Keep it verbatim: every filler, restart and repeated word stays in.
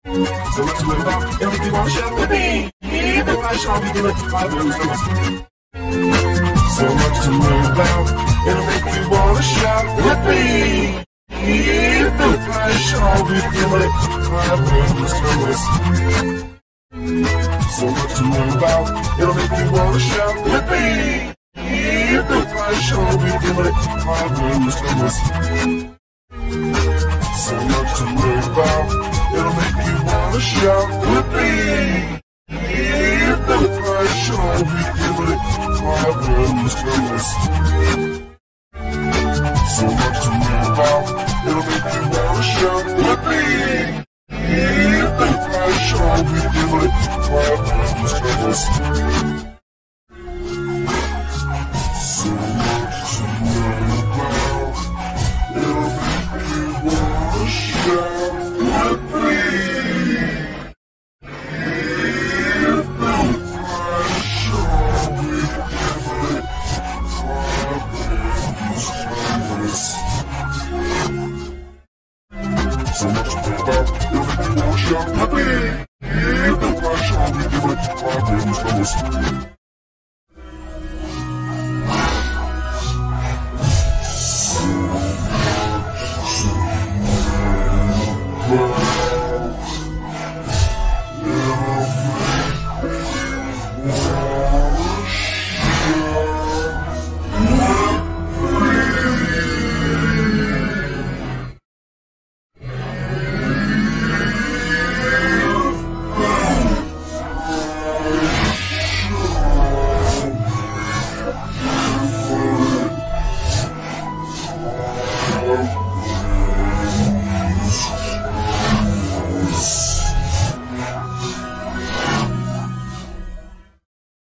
So much to learn about, everything on the shelf. Blippi! The flash all we do it. My blues from us. So much to learn about, it'll make you wanna shout. Blippi! The flash all we do it. My blues from us. So much to learn about, it'll make you wanna shout. Blippi! The flash all we do it. My blues from us. So much to learn about, it'll make you wanna shout. Blippi! The flash all we do it. My blues from us. So much to learn about, it'll make you wanna shout. Blippi! The flash all we do it. My blues from us. So much to learn about, it'll make you wanna shout. Blippi! So much to think about, it'll make you wanna shout. Blippi! The flash all we do it. My blues from us.